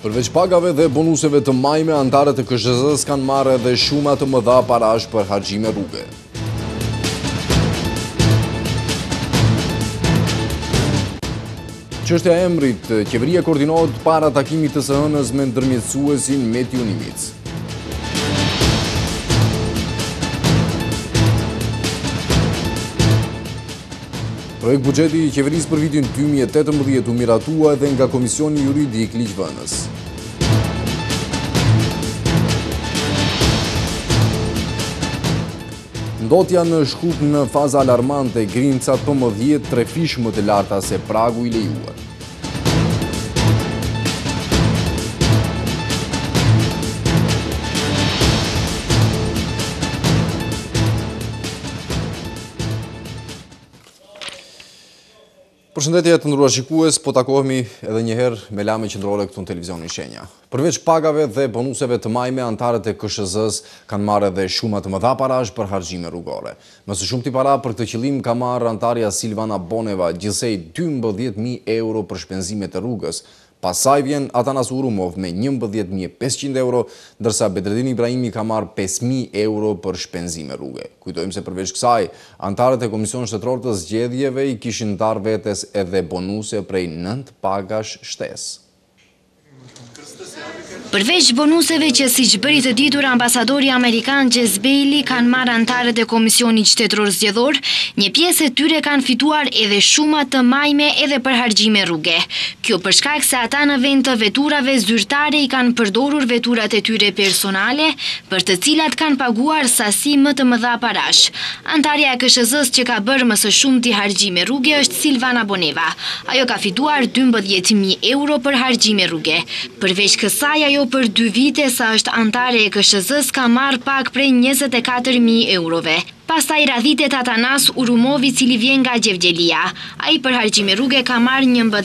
Përveç pagave dhe bonuseve të majme, antarët e KSZ-s kanë marrë edhe shuma të mëdha parash për harxhime rruge. Çështja e emrit, qeveria koordinohet para takimit të së hënës me ndërmjetësuesin Meti Unimic. Projekt buxheti i qeverisë për vitin 2018 u miratua edhe nga Komisioni Juridik Ligjvënës. Ndotja në Shkup në faza alarmante, grincat PM10 3 më të larta se pragu i lejuar. Përshëndetje të nderuar shikues, po takohemi edhe një herë me lajme qendrore këtu në televizionin Shenja. Përveç pagave dhe bonuseve të majme, antarët e KSZ-s kanë marrë edhe shuma të mëdha parash për harxhime rrugore. Më së shumti para për këtë qëllim ka marrë antarja Silvana Boneva gjithsej 12.000 euro për shpenzimet e rrugës. Pasaj vjen Atanas Urumov me 11.500 euro, ndërsa Bedreddin Ibrahimi ka marrë 5.000 euro për shpenzime rruge. Kujtojmë se përveç kësaj, antarët e Komisionit Shtetror të Zgjedhjeve i kishin ndarë vetes edhe bonuse prej 9 pagash shtesë. Përveç bonuseve që siç bëri të ditur ambasadori amerikan Jess Bailey kanë marrë antarët e Komisionit Shtetror Zgjedhor, një pjesë e tyre kanë fituar edhe shuma të majme edhe për harxhime rruge. Kjo për shkak se ata në vend të veturave zyrtare i kanë përdorur veturat e tyre personale, për të cilat kanë paguar sasi më të mëdha parash. Antarja e KSZ-s që ka bërë më së shumti harxhime rruge është Silvana Boneva. Ajo ka fituar 12.000 euro për harxhime rruge. Përveç kësaj, ajo për 2 vite sa është antare e KSZ-s ka marrë pak prej 24.000 eurove. Pastaj radhitet Atanas Urumovi, cili vjen nga Gjevgjelia. Ai për harxhime rruge ka marrë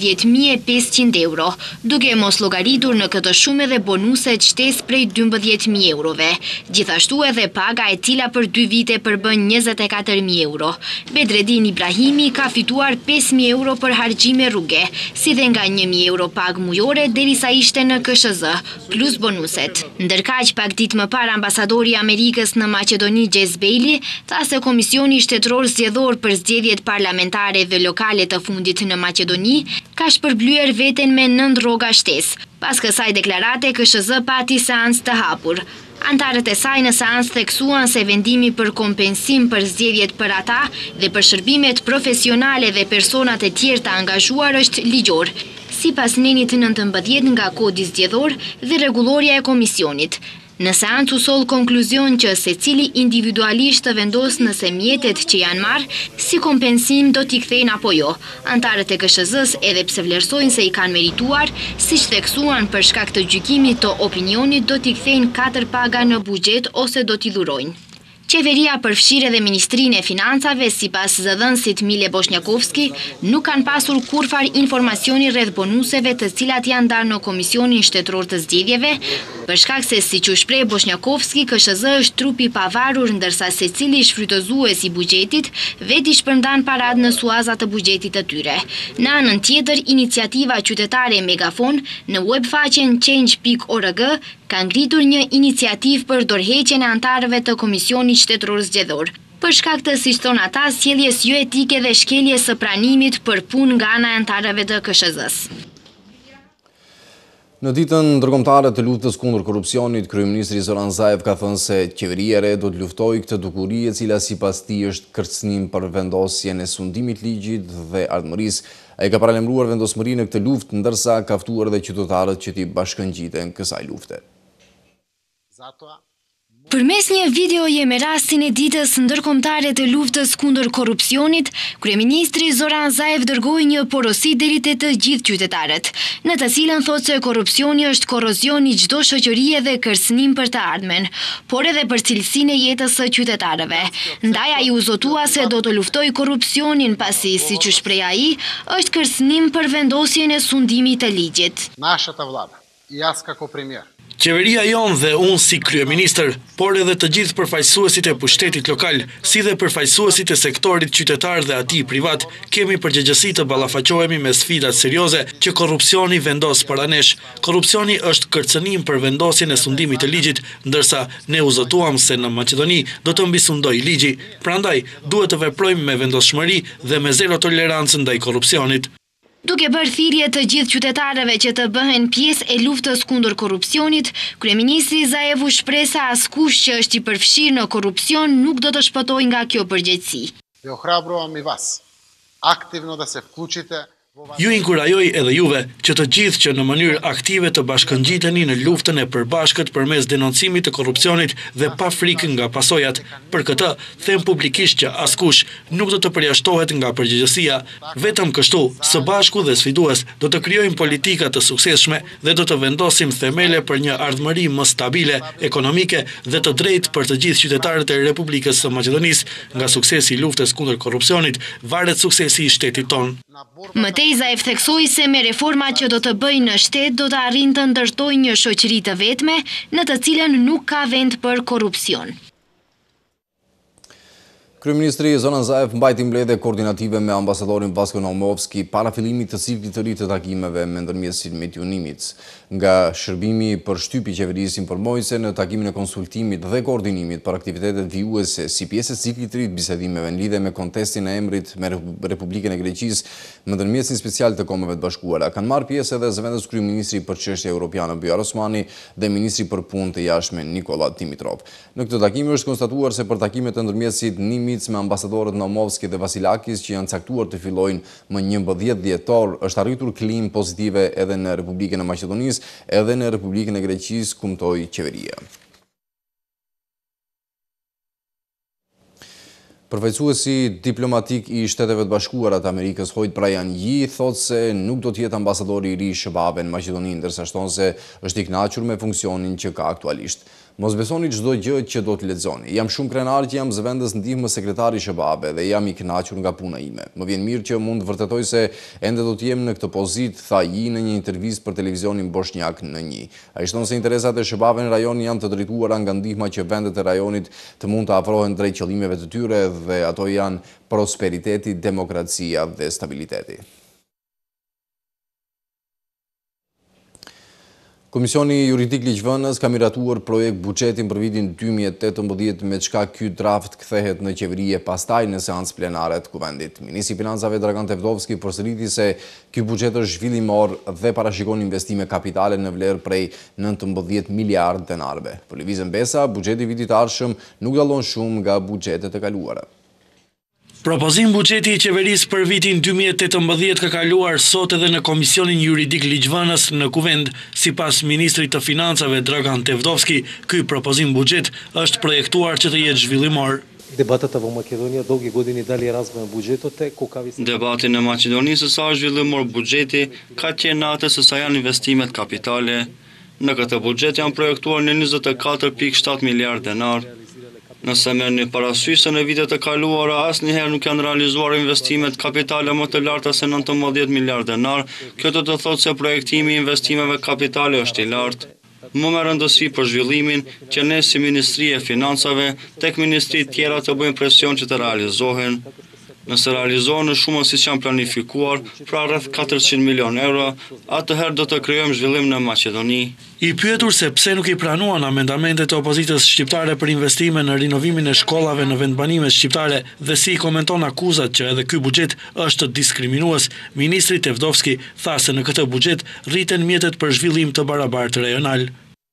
11.500 euro, duke mos llogaritur në këtë shumë edhe bonuset shtesë prej 12.000 eurove. Gjithashtu edhe paga e cila për 2 vite përbën 24.000 euro. Bedreddin Ibrahimi ka fituar 5.000 euro për harxhime rruge, si dhe nga 1.000 euro pagë mujore derisa ishte në KSZ, plus bonuset. Ndërkaq pak ditë më parë ambasadori i Amerikës në Maqedoni Jess Bailey tha se Komisioni Shtetror Zgjedhor për zgjedhjet parlamentare dhe lokale të fundit në Maqedoni ka shpërblyer veten me 9 rroga shtesë. Pas kësaj deklarate, KSZ pati seancë të hapur. Antarët e saj në seancë theksuan se vendimi për kompensim për zgjedhjet për ata dhe për shërbimet profesionale dhe personat e tjerë të angazhuar është ligjor, sipas nenit 19 nga Kodi Zgjedhor dhe rregulloria e komisionit. Në seancë u soll konkluzion që secili individualisht të vendos nëse mjetet që janë marrë si kompensim do t'i kthejnë apo jo. Antarët e KSZ-s edhe pse vlerësojnë se i kanë merituar, siç theksuan për shkak të gjykimit të opinionit do t'i kthejnë 4 paga në buxhet ose do t'i dhurojnë. Qeveria përfshirë edhe Ministrinë e Financave, sipas zëdhënësit Mile Bosnjakovski, nuk kanë pasur kurfar informacioni rreth bonuseve të cilat janë ndarë në Komisionin Shtetror të Zgjedhjeve, për shkak se siç u shpreh Bosnjakovski, KSZ është trup i pavarur ndërsa secili shfrytëzues i buxhetit vetë i shpërndan parat në suaza të buxhetit të tyre. Në anën tjetër, iniciativa qytetare Megafon në webfaqen change.org ka ngritur një iniciativë për dorëheqjen e antarëve të Komisionit Shtetror Zgjedhor, për shkak të, siç thon ata, sjelljes jo etike dhe shkeljes së pranimit për punë nga ana e antarëve të KSZ-s. Në ditën ndërkombëtare të luftës kundër korrupsionit, kryeministri Zoran Zaev ka thënë se qeveria e re do të luftojë këtë dukuri e cila sipas tij është kërcënim për vendosjen e sundimit ligjit dhe ardhmërisë. Ai ka paralajmëruar vendosmëri në këtë luftë, ndërsa ka ftuar edhe qytetarët që t'i bashkëngjiten kësaj lufte. Përmes një videoje me rastin e ditës ndërkombëtare të luftës kundër korrupsionit, kryeministri Zoran Zaev dërgoi një porosi deri te të gjithë qytetarët, në të cilën thotë se korrupsioni është korrozion i çdo shoqërie dhe kërcënim për të ardhmen, por edhe për cilësinë e jetës së qytetarëve. Ndaj ai u zotua se do të luftojë korrupsionin pasi, siç u shpreh ai, është kërcënim për vendosjen e sundimit të ligjit. Нашата влада, и аз како премиер. Qeveria jonë dhe unë si kryeministër, por edhe të gjithë përfaqësuesit e pushtetit lokal, si dhe përfaqësuesit e sektorit qytetar dhe atij privat, kemi përgjegjësi të ballafaqohemi me sfidat serioze që korrupsioni vendos para nesh. Korrupsioni është kërcënim për vendosjen e sundimit të ligjit, ndërsa ne u zotuam se në Maqedoni do të mbisundoj ligji. Prandaj, duhet të veprojmë me vendoshmëri dhe me zero tolerancë ndaj korrupsionit. Duke bërë thirrje të gjithë qytetarëve që të bëhen pjesë e luftës kundër korrupsionit, kryeministri Zaevu shpreh se askush që është i përfshirë në korrupsion nuk do të shpëtojë nga kjo përgjegjësi. Dhe ohrabrovam i vas aktivno da se vključite. Ju inkurajoj edhe juve që të gjithë që në mënyrë aktive të bashkëngjiteni në luftën e përbashkët përmes denoncimit të korrupsionit dhe pa frikë nga pasojat. Për këtë, them publikisht që askush nuk do të përjashtohet nga përgjegjësia, vetëm kështu, së bashku dhe sfidues, do të krijojmë politika të suksesshme dhe do të vendosim themele për një ardhmëri më stabile, ekonomike dhe të drejtë për të gjithë qytetarët e Republikës së Maqedonisë. Nga suksesi i luftës kundër korrupsionit varet suksesi i shtetit tonë. Mëtej Zaev theksoi se me reformat që do të bëjnë në shtet do të arrijnë të ndërtojnë një shoqëri të vetme në të cilën nuk ka vend për korrupsion. Kryeministri Zoran Zaev mbajti mbledhje koordinative me ambasadorin Vasko Naumovski para fillimit të ciklit të ri të takimeve me ndërmjetësin Mitju Nimic. Nga shërbimi për shtypi qeverisë informoi se në takimin e konsultimit dhe koordinimit për aktivitetet vijuese si pjesë e ciklit të ri të bisedimeve në lidhje me kontestin e emrit me Republikën e Greqisë me ndërmjetësin special të Kombeve të Bashkuara kanë marrë pjesë edhe zëvendës kryeministri për çështje europiane Bujar Osmani dhe ministri për punë të jashtme Nikola Dimitrov. Në këtë takim është konstatuar se për takimet e ndërmjetësit Nimic me ambasadorët Naumovski dhe Vasilakis që janë caktuar të fillojnë më 11 dhjetor, është arritur klimë pozitive edhe në Republikën e Maqedonisë, edhe në Republikën e Greqisë, kumtoi qeveria. Përfaqësuesi diplomatik i Shteteve të Bashkuara të Amerikës Hoyt Brian Yee thotë se nuk do të jetë ambasadori i ri i SBA-ve në Maqedoni, ndërsa shton se është i kënaqur me funksionin që ka aktualisht. Mos besoni çdo gjë që do të lexoni. Jam shumë krenar që jam zëvendës ndihmës sekretari i SBA-ve dhe jam i kënaqur nga puna ime. Më vjen mirë që mund të vërtetoj se ende do të jem në këtë pozitë, tha Yee në një intervistë për televizionin bosnjak në një. Ai shton se interesat e SBA-ve në rajon janë të drejtuara nga ndihma që vendet e rajonit të mund të afrohen drejt qëllimeve të tyre dhe ato janë prosperiteti, demokracia dhe stabiliteti. Komisioni Juridik Ligjvënës ka miratuar projekt buxhetin për vitin 2018 me çka ky draft kthehet në qeveri e pastaj në seancë plenare të kuvendit. Ministri i Financave Dragan Tevdovski përsëriti se ky buxhet është zhvillimor dhe parashikon investime kapitale në vlerë prej 19 miliardë denarëve. Për lëvizjen Besa, buxheti i vitit të ardhshëm nuk dallon shumë nga buxhetet e kaluara. Propozim buxheti i qeverisë për vitin 2018 ka kaluar sot edhe në Komisionin Juridik Ligjvënës në Kuvend. Sipas ministrit të Financave Dragan Tevdovski, ky propozim buxhet është projektuar që të jetë zhvillimor. Дебатата во Македонија долги години дали размер буџетот е кој Debati në Maqedoni se sa është zhvillimor buxheti ka qenë atë se sa janë investimet kapitale. Në këtë buxhet janë projektuar në 24.7 miliardë denar. Nëse merrni parasysh se në vitet e kaluara asnjëherë nuk janë realizuar investimet kapitale më të larta se 19 miliardë denar, kjo do të thotë se projektimi i investimeve kapitale është i lartë. Më merr rëndësi për zhvillimin që ne si Ministri e Financave tek ministrit tjera të bëjmë presion që të realizohen. Nëse realizohen në shumën siç janë planifikuar, pra rreth 400 milion euro, atëherë do të krijojmë zhvillim në Maqedoni. I pyetur se pse nuk i pranuan amendamentet e opozitës shqiptare për investime në rinovimin e shkollave në vendbanimet shqiptare dhe si i komenton akuzat që edhe ky buxhet është diskriminues, ministri Tevdovski tha se në këtë buxhet rriten mjetet për zhvillim të barabartë rajonal.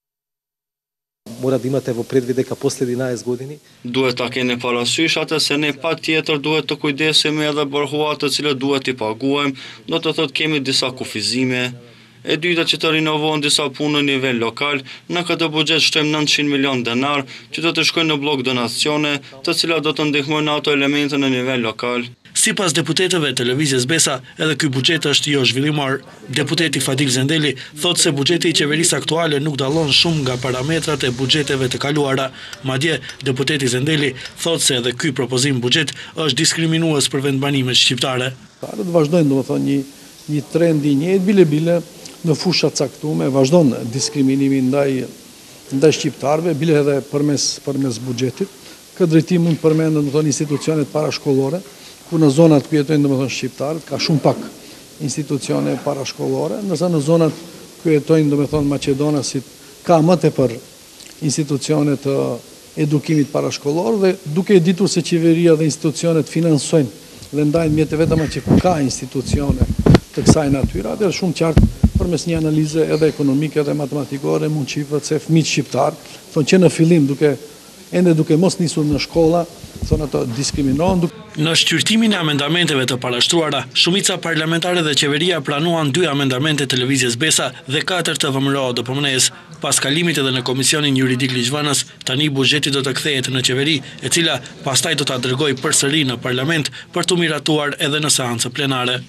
Mora da imate во предвид дека после 11 години Duhet ta keni parasysh atë se ne patjetër duhet të kujdesemi edhe për huat të cilët duhet i paguajmë, do të thotë kemi disa kufizime. E dyta që të rinovohen disa punë në nivel lokal, në këtë buxhet shtojmë 900 milion denar që do të shkojnë në blok donacione, të cilat do të ndihmojnë ato elemente në nivel lokal. Sipas deputetëve të lëvizjes Besa, edhe ky buxhet është jo zhvillimor. Deputeti Fadil Zendeli thotë se buxheti i qeverisë aktuale nuk dallon shumë nga parametrat e buxheteve të kaluara. Madje deputeti Zendeli thotë se edhe ky propozim buxhet është diskriminues për vendbanimet shqiptare. Të vazhdojnë, domethënë, një trend i njëjtë bile në fusha caktuar, vazhdon diskriminimi ndaj shqiptarëve, bile edhe përmes buxhetit. Këtë drejtim mund përmendën institucionet parashkollore, ku në zonat ku jetojnë shqiptarët ka shumë pak institucione parashkollore, ndërsa në zonat ku jetojnë maqedonasit ka më tepër institucione të edukimit parashkollor dhe duke ditur se qeveria dhe institucionet finansojnë dhe ndajnë mjete vetëm që ka institucione të kësaj natyre, atë shumë qartë përmes një analize edhe ekonomike dhe matematikore mund shifët se fëmijët shqiptar thonë që në fillim duke mos nisur në shkolla, thonë ato diskriminohen. Në shqyrtimin e amendamenteve të parashtruara, shumica parlamentare dhe qeveria pranuan 2 amendamente të lëvizjes Besa dhe 4 të VMRO-DPMNE-s. Pas kalimit edhe në Komisionin Juridik Ligjvënës, tani buxheti do të kthehet në qeveri, e cila pastaj do ta dërgojë përsëri në parlament për të miratuar edhe në seancë plenare.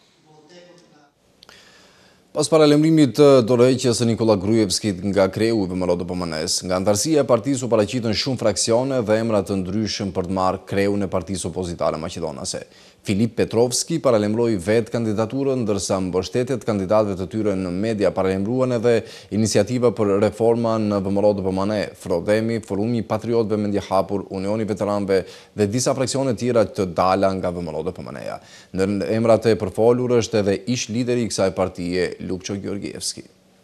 Pas paralajmërimit të dorëheqjes së Nikola Gruevskit nga kreu i VMRO-DPMNE-s, nga antarësia e partisë u paraqitën shumë fraksione dhe emra të ndryshëm për të marrë kreun e partisë opozitare maqedonase. Filip Petrovski paralajmëroi vetë kandidaturën, ndërsa mbështetjet kandidatëve të tyre në media paralajmëruan edhe iniciativa për reforma në VMRO-DPMNE, Frodemi, Forumi i Patriotëve Mendje Hapur, Unioni i Veteranëve dhe disa fraksione tjera të dala nga VMRO-DPMNE-ja. Në emrat e përfolur është edhe ish lideri i kësaj partie, Lupço Georgievski.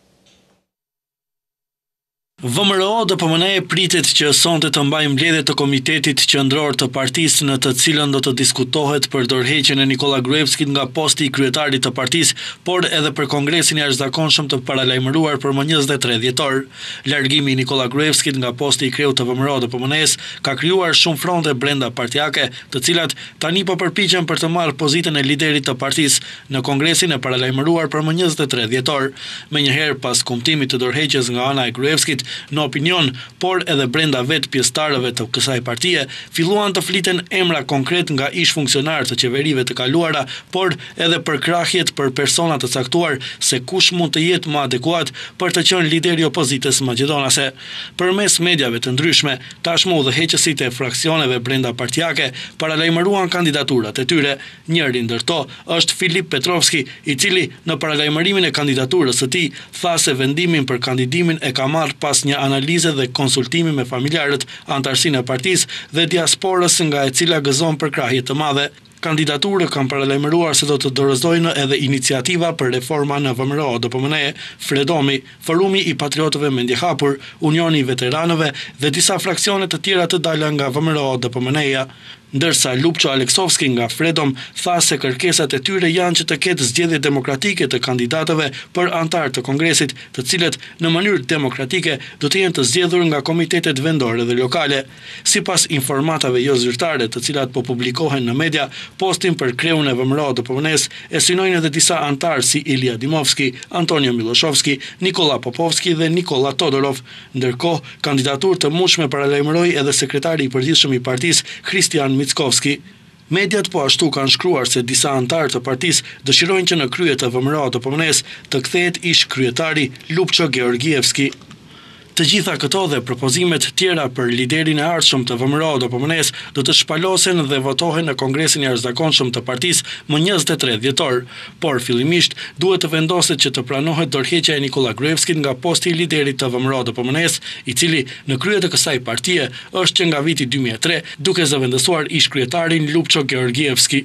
VMRO-DPMNE pritet që sonte të mbajë mbledhje të komitetit qendror të partisë në të cilën do të diskutohet për dorëheqjen e Nikola Gruevskit nga posti i kryetarit të partisë, por edhe për kongresin e jashtëzakonshëm të paralajmëruar për më 23 dhjetor. Largimi i Nikola Gruevskit nga posti i kreut të VMRO-DPMNE-s ka krijuar shumë fronte brenda partijake, të cilat tani po përpiqen për të marrë pozitën e liderit të partisë në kongresin e paralajmëruar për më 23 dhjetor. Menjëherë pas kumtimit të dorëheqjes nga ana e Gruevskit, në opinion, por edhe brenda vetë pjesëtarëve të kësaj partie, filluan të fliten emra konkret nga ish funksionarë të qeverive të kaluara, por edhe për krahjet për persona të caktuar se kush mund të jetë më adekuat për të qenë lideri i opozitës maqedonase. Përmes mediave të ndryshme, tashmë udhëheqësit e fraksioneve brenda partijake paralajmëruan kandidaturat e tyre. Njëri ndër to është Filip Petrovski, i cili në paralajmërimin e kandidaturës së tij tha se vendimin për kandidimin e ka marrë pas një analize dhe konsultimi me familjarët, antarësinë e partisë dhe diasporës nga e cila gëzon për krahje të madhe. Kandidaturë kanë paralajmëruar se do të dorëzojnë edhe iniciativa për reforma në VMRO-DPMNE, Fredemi, Forumi i Patriotëve Mendje Hapur, Unioni i Veteranëve dhe disa fraksione të tjera të dala nga VMRO-DPMNE-ja. Ndërsa Lupço Aleksovski nga Fredom tha se kërkesat e tyre janë që të ketë zgjedhje demokratike të kandidatëve për antar të kongresit, të cilët në mënyrë demokratike do të jenë të zgjedhur nga komitetet vendore dhe lokale. Sipas informatave jo zyrtare, të cilat po publikohen në media, postin për kreun e VMRO-DPMNE-s e synojnë edhe disa antarë si Ilija Dimovski, Antonio Miloshovski, Nikola Popovski dhe Nikola Todorov. Ndërkohë, kandidaturë të mundshme paralajmëroi edhe sekretari i përgjithshëm i partisë Kristian Mickovski. Mediat po ashtu kanë shkruar se disa antarë të partisë dëshirojnë që në krye të VMRO-DPMNE-s të kthehet ish kryetari Lupço Georgievski. Të gjitha këto dhe propozimet tjera për liderin e ardhshëm të VMRO-DPMNE-s do të shpalosen dhe votohen në kongresin e jashtëzakonshëm të partisë më 23 dhjetor, por fillimisht duhet të vendoset që të pranohet dorëheqja e Nikola Gruevskit nga posti i liderit të VMRO-DPMNE-s, i cili në krye të kësaj partie është që nga viti 2003, duke zëvendësuar ish kryetarin Lupço Georgievski.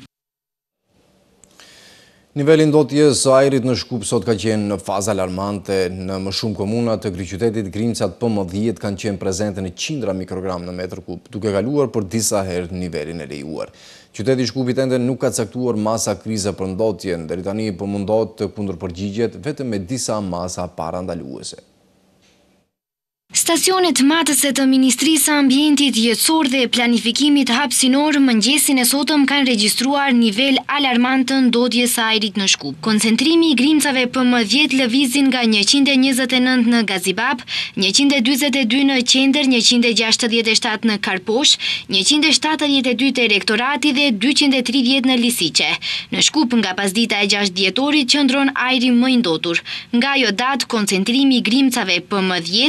Niveli ndotjes së ajrit në Shkup sot ka qenë në fazë alarmante. Në më shumë komuna të kryeqytetit, grimcat PM10 kanë qenë prezente në qindra mikrogram në metër kub, duke kaluar për disa herë nivelin e lejuar. Qyteti i Shkupit ende nuk ka caktuar masa krize për ndotjen, deri tani po mundot të kundërpërgjigjet vetëm me disa masa parandaluese. Stacionet matëse të Ministrisë së Ambientit Jetësor dhe Planifikimit Hapësinor mëngjesin e sotëm kanë regjistruar nivel alarmant të ndotjes së ajrit në Shkup. Koncentrimi i grimcave PM10 lëvizin nga 129 në Gazibab, 142 në Qendër, 167 në Karposh, 172 te Rektorati dhe 230 në Lisiqe. Në Shkup nga pasdita e 6 dhjetorit qëndron ajri më i ndotur. Nga ajo datë koncentrimi i grimcave PM10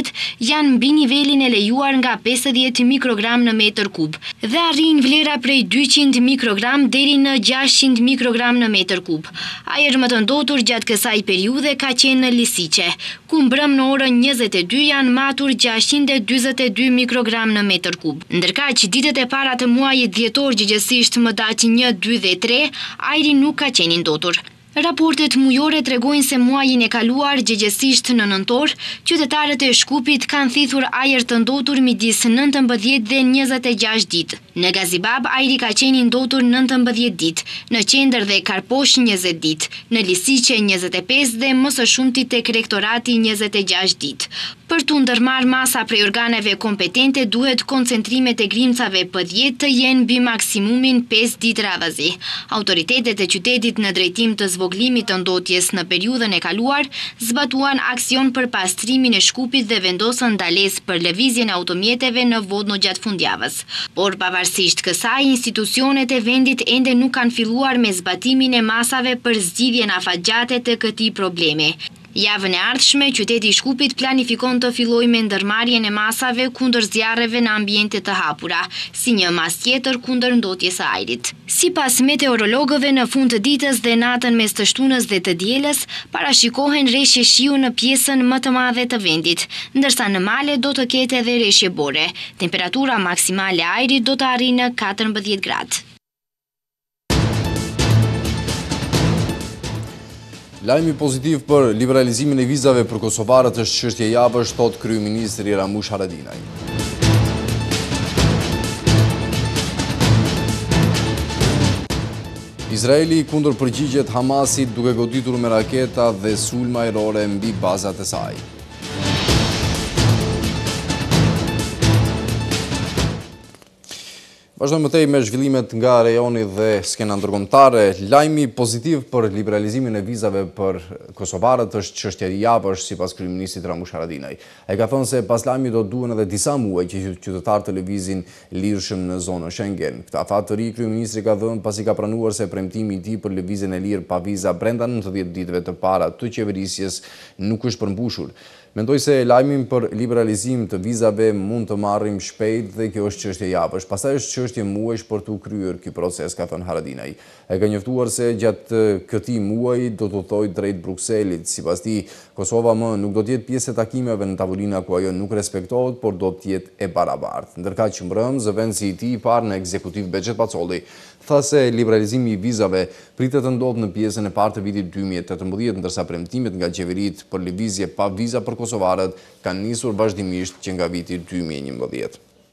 janë mbi nivelin e lejuar nga 50 mikrogram në metër kub dhe arrin vlera prej 200 mikrogram deri në 600 mikrogram në metër kub. Ajër më të ndotur gjatë kësaj periudhe ka qenë në Lisiqe, ku mbrëm në orën 22 janë matur 642 mikrogram në metër kub. Ndërkaq ditët e para të muajit dhjetor gjithsesi më datë 1, 2 dhe 3, ajri nuk ka qenë i ndotur. Raportet mujore tregojnë se muajin e kaluar, gjithsesi në nëntor, qytetarët e Shkupit kanë thithur ajër të ndotur midis 19 dhe 26 ditë. Në Gazibab ajri ka qenë i ndotur 19 ditë, në Qendër dhe Karposh 20 ditë, në Lisiqe 25 dhe më së shumti tek Rektorati 26 ditë. Për të ndërmarrë masa prej organeve kompetente duhet koncentrimet e grimcave P10 të jenë mbi maksimumin 5 ditë radhazi. Autoritetet e qytetit në drejtim të zvoglimit të ndotjes në periudhën e kaluar zbatuan aksion për pastrimin e Shkupit dhe vendosën ndalesë për lëvizjen e automjeteve në Vodno gjatë fundjavës. Por pavarësisht kësaj, institucionet e vendit ende nuk kanë filluar me zbatimin e masave për zgjidhjen afatgjate të këtij problemi. Javën e ardhshme, qyteti i Shkupit planifikon të fillojë me ndërmarrjen e masave kundër zjarreve në ambiente të hapura, si një mas tjetër kundër ndotjes së ajrit. Sipas meteorologëve, në fund të ditës dhe natën mes të shtunës dhe të dielës, parashikohen rreshje shiu në pjesën më të madhe të vendit, ndërsa në male do të ketë edhe rreshje bore. Temperatura maksimale e ajrit do të arrijë në 14 gradë. Lajmi pozitiv për liberalizimin e vizave për kosovarët është çështja e javës, thot kryeministri Ramush Haradinaj. Izraeli kundër përgjigjet Hamasit duke goditur me raketa dhe sulma ajrore mbi bazat e saj. Vazhdojmë më tej me zhvillimet nga rejoni dhe skena ndërkombëtare. Lajmi pozitiv për liberalizimin e vizave për kosovarët është çështja e javës, sipas kryeministrit Ramush Haradinaj. Ai ka thënë se pas lajmit do duhen edhe disa muaj që qytetarët të lëvizin lirshëm në zonën Schengen. Këtë afat të ri kryeministri ka dhënë pasi ka pranuar se premtimi i tij për lëvizjen e lirë pa viza brenda 90 ditëve të para të qeverisjes nuk është përmbushur. Mendoj se lajmin për liberalizim të vizave mund të marrim shpejt dhe kjo është çështje e javës. Pastaj është çështje muajsh për të kryer ky proces, ka thënë Haradinaj. Ai ka njoftuar se gjatë këtij muaji do të udhtojë drejt Brukselit. Sipas tij, Kosova më nuk do të jetë pjesë e takimeve në tavolina ku ajo nuk respektohet, por do të jetë e barabartë. Ndërkaq mbrëm, zëvendësi i tij i parë në ekzekutiv Bexhet Pacolli tha se liberalizimi i vizave pritet të ndodhë në pjesën e parë të vitit 2018, ndërsa premtimet nga qeveritë për lëvizje pa viza për kosovarët kanë nisur vazhdimisht që nga viti 2011.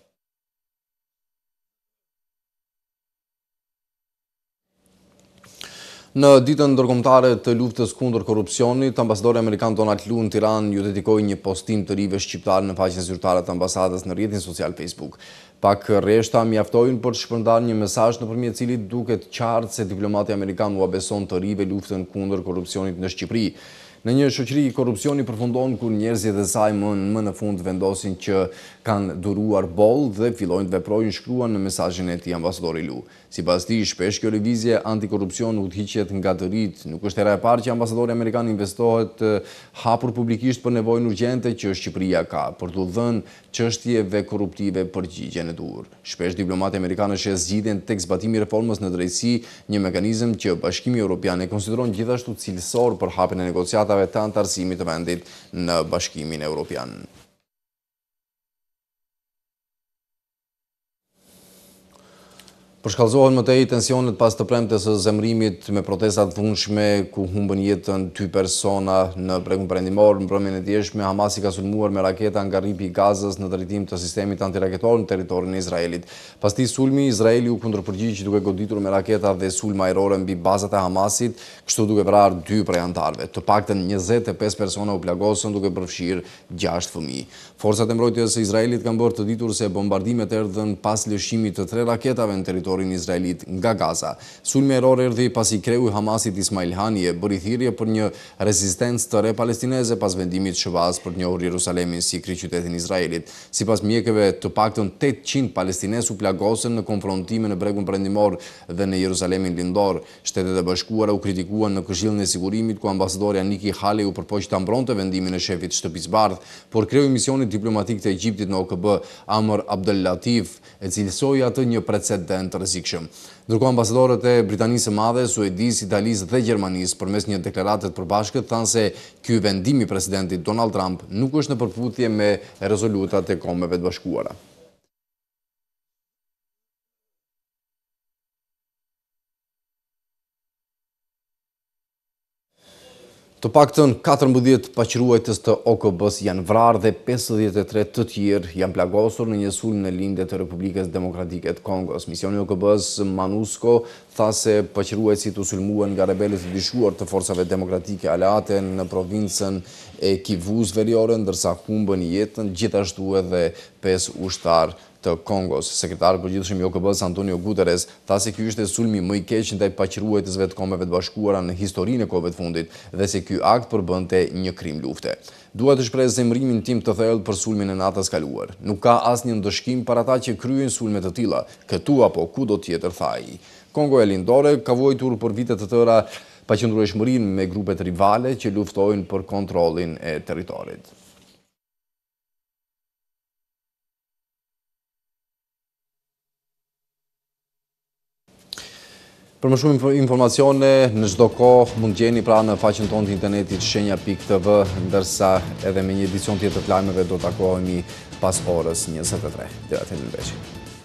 Në ditën ndërkombëtare të luftës kundër korrupsionit, ambasadori amerikan Donald Lu në Tiranë ju dedikoi një postim të rive shqiptar në faqen zyrtare të ambasadës në rrjetin social Facebook. Pak rreshta mjaftojnë për të shpërndarë një mesazh nëpërmjet cilit duket qartë se diplomati amerikan u beson të rive luftën kundër korrupsionit në Shqipëri. Në një shoqëri korrupsioni përfundon kur njerëzit e saj më në fund vendosin që kanë duruar boll dhe fillojnë të veprojnë, shkruan në mesazhin e tij ambasadori Lu. Sipas tij, shpesh kjo lëvizje antikorrupsion udhëhiqet nga të rit. Nuk është hera e parë që ambasadori amerikan investohet hapur publikisht për nevojën urgjente që Shqipëria ka për të dhënë çështjeve korruptive përgjigjen e duhur. Shpesh diplomatë amerikanë sheh zgjidhjen tek zbatimi i reformës në drejtësi, një mekanizëm që Bashkimi Evropian e konsideron gjithashtu cilësor për hapjen e negociatave të antarësimit të vendit në Bashkimin Evropian. Përshkallëzohen më tej tensionet pas të premtes së zemërimit me protestat dhunshme ku humbën jetën 2 persona në Brekun Perëndimor. Mbrëmjen e djeshme Hamasi ka sulmuar me raketa nga rripi i Gazës në drejtim të sistemit antiraketor në territorin e Izraelit. Pas këtij sulmi, Izraeli u kundërpërgjigj duke goditur me raketa dhe sulma ajrore mbi bazat e Hamasit, kështu duke vrarë 2 prej antarëve. Të paktën 25 persona u plagosën duke përfshirë 6 fëmijë. Forcat e mbrojtjes së Izraelit kanë bërë të ditur se bombardimet erdhën pas lëshimit të 3 raketave në territorin teritorin izraelit nga Gaza. Sulmi error erdhi pasi kreu i Hamasit Ismail Hanije bëri thirrje për një rezistencë të re palestineze pas vendimit shëvaz për të njohur Jerusalemin si kryeqytetin Izraelit. Sipas mjekëve, të paktën 800 palestinesë u plagosën në konfrontime në bregun perëndimor dhe në Jerusalemin lindor. Shtetet e Bashkuara u kritikuan në Këshillin e Sigurimit ku ambasadorja Nikki Haley u përpoq ta mbronte vendimin e shefit shtëpisë bardh, por kreu i misionit diplomatik të Egjiptit në OKB, Amr Abdel Latif, e cilësoi atë një precedent rrezikshëm. Ndërkohë ambasadorët e Britanisë së Madhe, Suedisë, Italisë dhe Gjermanisë përmes një deklarate të përbashkët thanë se ky vendim i presidentit Donald Trump nuk është në përputhje me rezolutat e Kombeve të Bashkuara. Të paktën 14 paqëruajtës të OKB-s janë vrarë dhe 53 të tjerë janë plagosur në një sulm në lindje të Republikës Demokratike të Kongos. Misioni OKB-s MONUSCO tha se paqëruajtësit u sulmuan nga rebelët e dyshuar të forcave demokratike aleate në provincën e Kivus Veriore, ndërsa humbën jetën gjithashtu edhe 5 ushtarë të Kongos. Sekretari përgjithshëm i OKB-s Antonio Guterres tha se ky ishte sulmi më i keq ndaj paqëruajtësve të Kombeve të Bashkuara në historinë e kohëve të fundit dhe se ky akt përbënte një krim lufte. Dua të shpreh zemrimin tim të thellë për sulmin e natës kaluar. Nuk ka asnjë ndëshkim për ata që kryejnë sulme të tilla, këtu apo kudo tjetër, tha ai. Kongoja lindore ka vuajtur për vite të tëra paqëndrueshmërinë me grupet rivale që luftojnë për kontrollin e territorit. Për më shumë informacione, në çdo kohë mund gjeni pra në faqen tonë të internetit shenja.tv, ndërsa edhe me një edicion tjetër të lajmeve do takohemi pas orës 23. Deri atëherë, mirëmbëngjes.